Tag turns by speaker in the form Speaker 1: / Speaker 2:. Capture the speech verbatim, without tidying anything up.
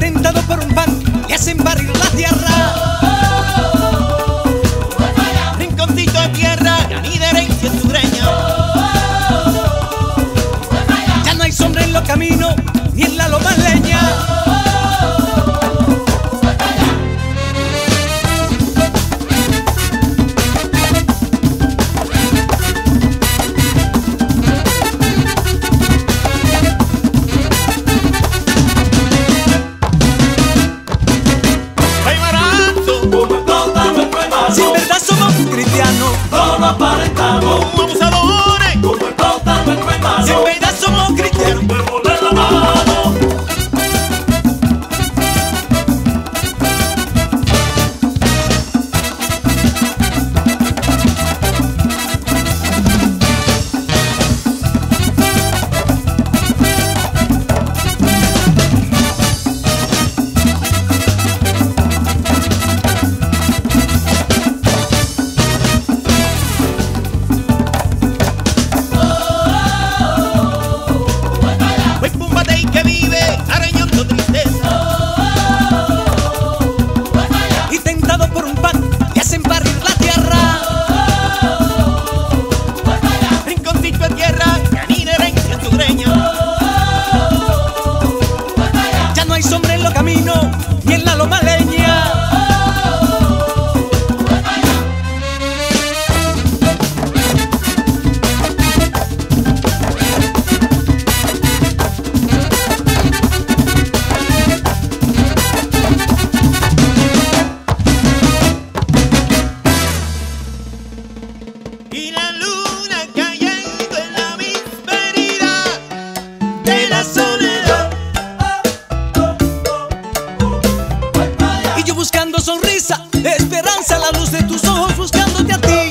Speaker 1: tentado por un pan, le hacen barrir la tierra.
Speaker 2: Rinconcito de tierra, ni de herencia sureña.
Speaker 1: Ya no hay sombra en los caminos, ni en la loma leña. Si en verdad somos cristianos,
Speaker 3: no lo aparentamos.
Speaker 2: Como abusadores,
Speaker 3: Como explotando el hermano.
Speaker 1: si en verdad somos cristianos,
Speaker 3: Devolver la mano.
Speaker 2: pues púmbate y que vive arañando tristeza.
Speaker 1: y tentado por un pan, le hacen barrir la tierra.
Speaker 2: Rinconcito de tierra, ni de herencia sureña.
Speaker 1: Ya no hay sombra en los caminos, ni en la loma leña.
Speaker 2: Y la luna cayendo en la misma herida de la soledad.
Speaker 1: Y yo buscando sonrisa, esperanza, la luz de tus ojos buscándote a ti.